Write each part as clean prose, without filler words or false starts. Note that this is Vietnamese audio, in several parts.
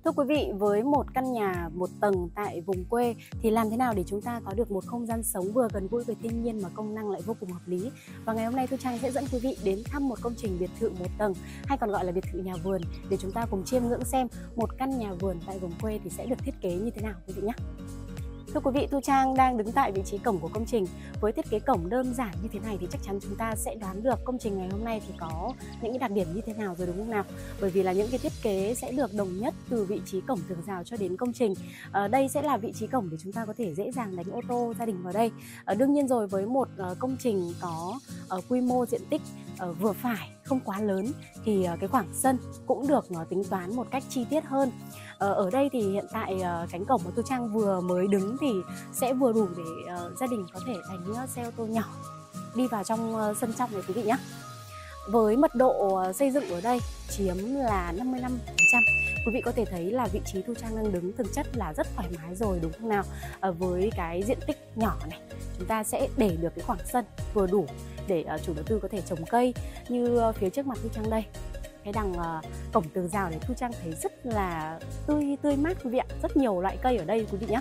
Thưa quý vị, với một căn nhà một tầng tại vùng quê thì làm thế nào để chúng ta có được một không gian sống vừa gần gũi với thiên nhiên mà công năng lại vô cùng hợp lý? Và ngày hôm nay Thu Trang sẽ dẫn quý vị đến thăm một công trình biệt thự một tầng hay còn gọi là biệt thự nhà vườn để chúng ta cùng chiêm ngưỡng xem một căn nhà vườn tại vùng quê thì sẽ được thiết kế như thế nào quý vị nhé. Thưa quý vị, Thu Trang đang đứng tại vị trí cổng của công trình. Với thiết kế cổng đơn giản như thế này thì chắc chắn chúng ta sẽ đoán được công trình ngày hôm nay thì có những cái đặc điểm như thế nào rồi đúng không nào? Bởi vì là những cái thiết kế sẽ được đồng nhất từ vị trí cổng tường rào cho đến công trình. Đây sẽ là vị trí cổng để chúng ta có thể dễ dàng đánh ô tô gia đình vào đây. Đương nhiên rồi, với một công trình có quy mô diện tích vừa phải, không quá lớn thì cái khoảng sân cũng được tính toán một cách chi tiết hơn. Ở đây thì hiện tại cánh cổng mà Thu Trang vừa mới đứng thì sẽ vừa đủ để gia đình có thể đánh xe ô tô nhỏ đi vào trong sân trong này quý vị nhé. Với mật độ xây dựng ở đây chiếm là 55%. Quý vị có thể thấy là vị trí Thu Trang đang đứng thực chất là rất thoải mái rồi đúng không nào? Với cái diện tích nhỏ này, chúng ta sẽ để được cái khoảng sân vừa đủ để chủ đầu tư có thể trồng cây như phía trước mặt Thu Trang đây. Cái đằng cổng tường rào này Thu Trang thấy rất là tươi mát quý vị ạ, rất nhiều loại cây ở đây quý vị nhé.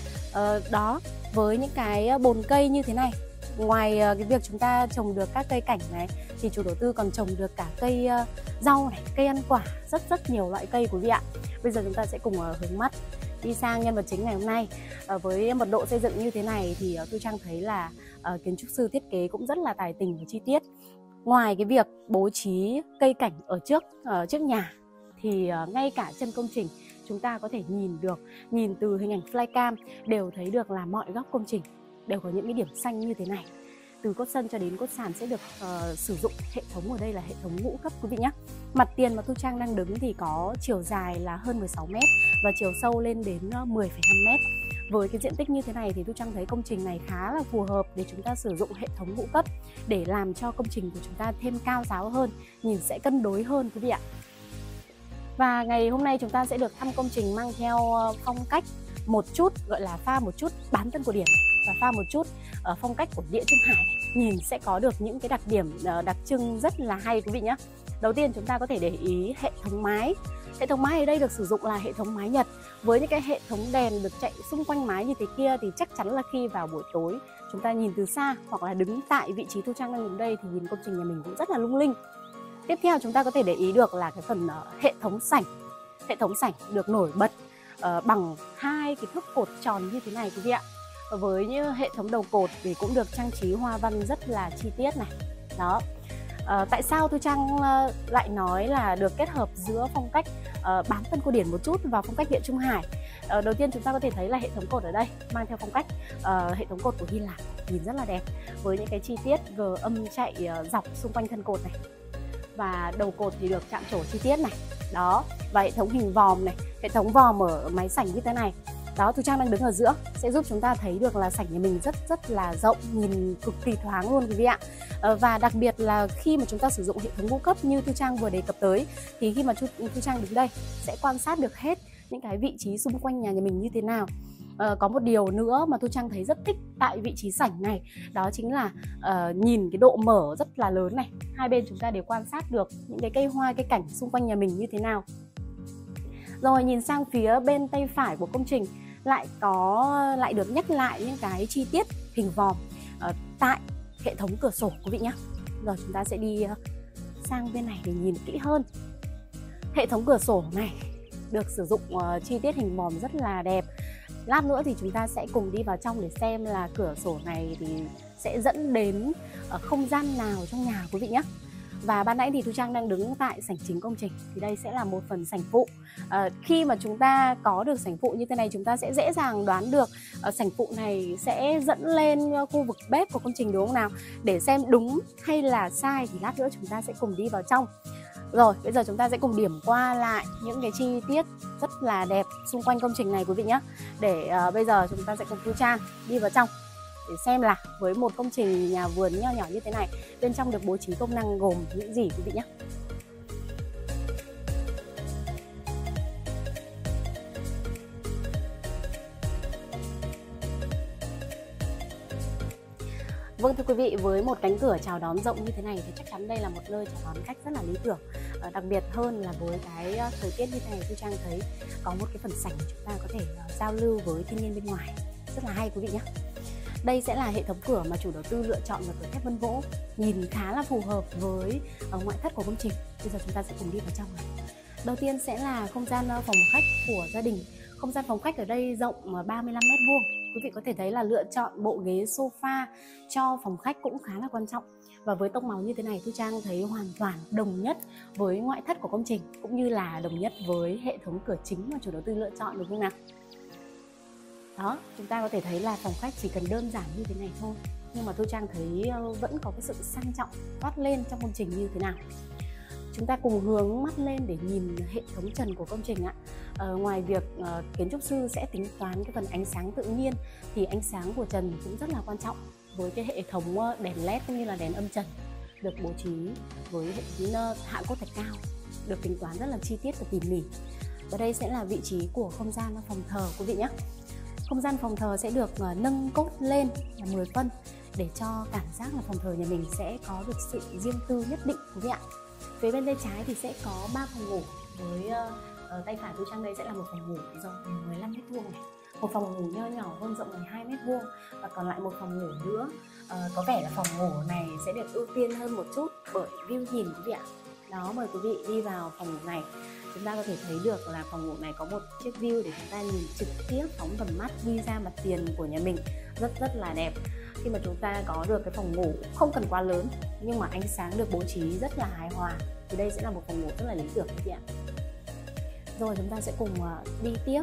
Đó, với những cái bồn cây như thế này, ngoài cái việc chúng ta trồng được các cây cảnh này thì chủ đầu tư còn trồng được cả cây rau này, cây ăn quả, rất nhiều loại cây quý vị ạ. Bây giờ chúng ta sẽ cùng hướng mắt đi sang nhân vật chính ngày hôm nay. Với mật độ xây dựng như thế này thì Thu Trang thấy là kiến trúc sư thiết kế cũng rất là tài tình và chi tiết. Ngoài cái việc bố trí cây cảnh ở trước nhà thì ngay cả chân công trình chúng ta có thể nhìn từ hình ảnh flycam đều thấy được là mọi góc công trình đều có những cái điểm xanh như thế này. Từ cốt sân cho đến cốt sàn sẽ được sử dụng hệ thống ở đây là hệ thống ngũ cấp quý vị nhé. Mặt tiền mà Thu Trang đang đứng thì có chiều dài là hơn 16 m và chiều sâu lên đến 10,5 m. Với cái diện tích như thế này thì Thu Trang thấy công trình này khá là phù hợp để chúng ta sử dụng hệ thống ngũ cấp để làm cho công trình của chúng ta thêm cao ráo hơn, nhìn sẽ cân đối hơn quý vị ạ. Và ngày hôm nay chúng ta sẽ được thăm công trình mang theo phong cách một chút, gọi là pha một chút bán tân cổ điển và pha một chút phong cách của Địa Trung Hải này. Nhìn sẽ có được những cái đặc điểm đặc trưng rất là hay quý vị nhé. Đầu tiên chúng ta có thể để ý hệ thống mái. Hệ thống mái ở đây được sử dụng là hệ thống mái Nhật. Với những cái hệ thống đèn được chạy xung quanh mái như thế kia thì chắc chắn là khi vào buổi tối chúng ta nhìn từ xa hoặc là đứng tại vị trí Thu Trang đang đứng đây thì nhìn công trình nhà mình cũng rất là lung linh. Tiếp theo chúng ta có thể để ý được là cái phần hệ thống sảnh. Hệ thống sảnh được nổi bật bằng hai cái thước cột tròn như thế này quý vị ạ. Với những hệ thống đầu cột thì cũng được trang trí hoa văn rất là chi tiết này. Đó. Tại sao Thu Trang lại nói là được kết hợp giữa phong cách bán tân cổ điển một chút và phong cách Địa Trung Hải? Đầu tiên chúng ta có thể thấy là hệ thống cột ở đây mang theo phong cách hệ thống cột của Hy Lạp, nhìn rất là đẹp với những cái chi tiết gờ âm chạy dọc xung quanh thân cột này. Và đầu cột thì được chạm trổ chi tiết này. Đó, và hệ thống hình vòm này, hệ thống vòm ở mái sảnh như thế này. Đó, Thu Trang đang đứng ở giữa sẽ giúp chúng ta thấy được là sảnh nhà mình rất là rộng, nhìn cực kỳ thoáng luôn quý vị ạ. Và đặc biệt là khi mà chúng ta sử dụng hệ thống ngũ cấp như Thu Trang vừa đề cập tới thì khi mà Thu Trang đứng đây sẽ quan sát được hết những cái vị trí xung quanh nhà mình như thế nào. Có một điều nữa mà Thu Trang thấy rất thích tại vị trí sảnh này, đó chính là nhìn cái độ mở rất là lớn này. Hai bên chúng ta đều quan sát được những cái cây hoa, cây cảnh xung quanh nhà mình như thế nào. Rồi nhìn sang phía bên tay phải của công trình lại được nhắc lại những cái chi tiết hình vòm tại hệ thống cửa sổ quý vị nhé. Rồi chúng ta sẽ đi sang bên này để nhìn kỹ hơn. Hệ thống cửa sổ này được sử dụng chi tiết hình vòm rất là đẹp. Lát nữa thì chúng ta sẽ cùng đi vào trong để xem là cửa sổ này thì sẽ dẫn đến không gian nào trong nhà quý vị nhé. Và ban nãy thì Thu Trang đang đứng tại sảnh chính công trình thì đây sẽ là một phần sảnh phụ. Khi mà chúng ta có được sảnh phụ như thế này chúng ta sẽ dễ dàng đoán được sảnh phụ này sẽ dẫn lên khu vực bếp của công trình đúng không nào? Để xem đúng hay là sai thì lát nữa chúng ta sẽ cùng đi vào trong. Rồi, bây giờ chúng ta sẽ cùng điểm qua lại những cái chi tiết rất là đẹp xung quanh công trình này quý vị nhé. Để bây giờ chúng ta sẽ cùng Thu Trang đi vào trong để xem là với một công trình nhà vườn nho nhỏ như thế này, bên trong được bố trí công năng gồm những gì quý vị nhé. Vâng thưa quý vị, với một cánh cửa chào đón rộng như thế này thì chắc chắn đây là một nơi chào đón khách rất là lý tưởng. Đặc biệt hơn là với cái thời tiết như thế này, Thu Trang thấy có một cái phần sảnh chúng ta có thể giao lưu với thiên nhiên bên ngoài rất là hay quý vị nhé. Đây sẽ là hệ thống cửa mà chủ đầu tư lựa chọn là cửa thép vân gỗ, nhìn khá là phù hợp với ngoại thất của công trình. Bây giờ chúng ta sẽ cùng đi vào trong này. Đầu tiên sẽ là không gian phòng khách của gia đình. Không gian phòng khách ở đây rộng 35m². Quý vị có thể thấy là lựa chọn bộ ghế sofa cho phòng khách cũng khá là quan trọng. Và với tông màu như thế này, Thu Trang thấy hoàn toàn đồng nhất với ngoại thất của công trình, cũng như là đồng nhất với hệ thống cửa chính mà chủ đầu tư lựa chọn, đúng không nào? Đó, chúng ta có thể thấy là phòng khách chỉ cần đơn giản như thế này thôi, nhưng mà Thu Trang thấy vẫn có cái sự sang trọng toát lên trong công trình như thế nào. Chúng ta cùng hướng mắt lên để nhìn hệ thống trần của công trình ạ. Ngoài việc kiến trúc sư sẽ tính toán cái phần ánh sáng tự nhiên, thì ánh sáng của trần cũng rất là quan trọng với cái hệ thống đèn led cũng như là đèn âm trần được bố trí với hệ thống hạ cốt thạch cao, được tính toán rất là chi tiết và tỉ mỉ. Và đây sẽ là vị trí của không gian phòng thờ quý vị nhé. Không gian phòng thờ sẽ được nâng cốt lên là 10 phân để cho cảm giác là phòng thờ nhà mình sẽ có được sự riêng tư nhất định quý vị ạ. Phía bên tay trái thì sẽ có 3 phòng ngủ, với tay phải Thu Trang đây sẽ là một phòng ngủ rộng 15m² này, một phòng ngủ nho nhỏ hơn rộng 12m², và còn lại một phòng ngủ nữa. Có vẻ là phòng ngủ này sẽ được ưu tiên hơn một chút bởi view nhìn quý vị ạ. Đó, mời quý vị đi vào phòng ngủ này. Chúng ta có thể thấy được là phòng ngủ này có một chiếc view để chúng ta nhìn trực tiếp phóng tầm mắt đi ra mặt tiền của nhà mình, rất là đẹp. Khi mà chúng ta có được cái phòng ngủ không cần quá lớn nhưng mà ánh sáng được bố trí rất là hài hòa, thì đây sẽ là một phòng ngủ rất là lý tưởng quý vị ạ. Rồi chúng ta sẽ cùng đi tiếp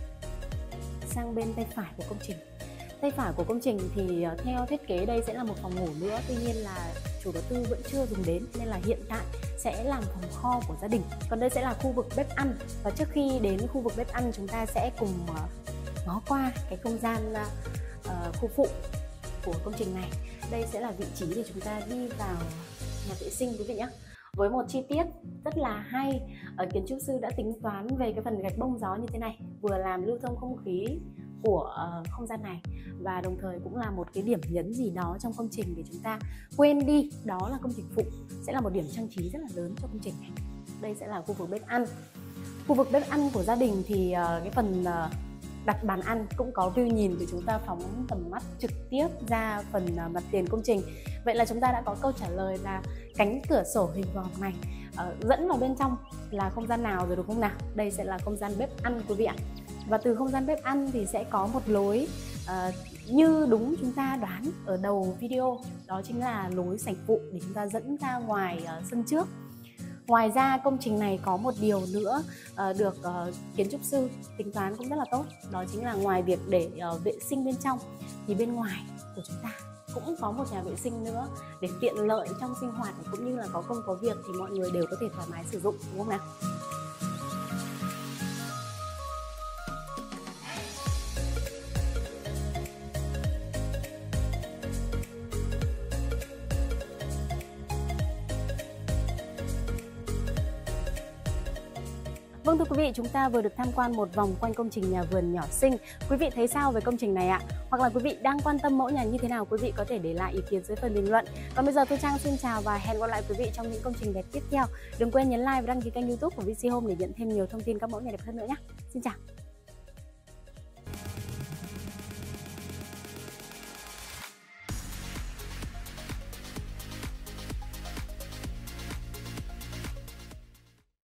sang bên tay phải của công trình. Tay phải của công trình thì theo thiết kế đây sẽ là một phòng ngủ nữa, tuy nhiên là chủ đầu tư vẫn chưa dùng đến nên là hiện tại sẽ làm phòng kho của gia đình. Còn đây sẽ là khu vực bếp ăn, và trước khi đến khu vực bếp ăn chúng ta sẽ cùng ngó qua cái không gian khu phụ của công trình này. Đây sẽ là vị trí để chúng ta đi vào nhà vệ sinh quý vị nhé. Với một chi tiết rất là hay, kiến trúc sư đã tính toán về cái phần gạch bông gió như thế này, vừa làm lưu thông không khí của không gian này, và đồng thời cũng là một cái điểm nhấn gì đó trong công trình để chúng ta quên đi đó là công trình phụ, sẽ là một điểm trang trí rất là lớn cho công trình này. Đây sẽ là khu vực bếp ăn. Khu vực bếp ăn của gia đình thì cái phần đặt bàn ăn cũng có view nhìn để chúng ta phóng tầm mắt trực tiếp ra phần mặt tiền công trình. Vậy là chúng ta đã có câu trả lời là cánh cửa sổ hình vòm này dẫn vào bên trong là không gian nào rồi, đúng không nào? Đây sẽ là không gian bếp ăn quý vị ạ. Và từ không gian bếp ăn thì sẽ có một lối như đúng chúng ta đoán ở đầu video, đó chính là lối sảnh phụ để chúng ta dẫn ra ngoài sân trước. Ngoài ra công trình này có một điều nữa được kiến trúc sư tính toán cũng rất là tốt, đó chính là ngoài việc để vệ sinh bên trong thì bên ngoài của chúng ta cũng có một nhà vệ sinh nữa để tiện lợi trong sinh hoạt, cũng như là có công có việc thì mọi người đều có thể thoải mái sử dụng, đúng không nào? Vâng, thưa quý vị, chúng ta vừa được tham quan một vòng quanh công trình nhà vườn nhỏ xinh. Quý vị thấy sao về công trình này ạ? Hoặc là quý vị đang quan tâm mẫu nhà như thế nào, quý vị có thể để lại ý kiến dưới phần bình luận. Còn bây giờ Thu Trang xin chào và hẹn gặp lại quý vị trong những công trình đẹp tiếp theo. Đừng quên nhấn like và đăng ký kênh YouTube của VC Home để nhận thêm nhiều thông tin các mẫu nhà đẹp hơn nữa nhé. Xin chào.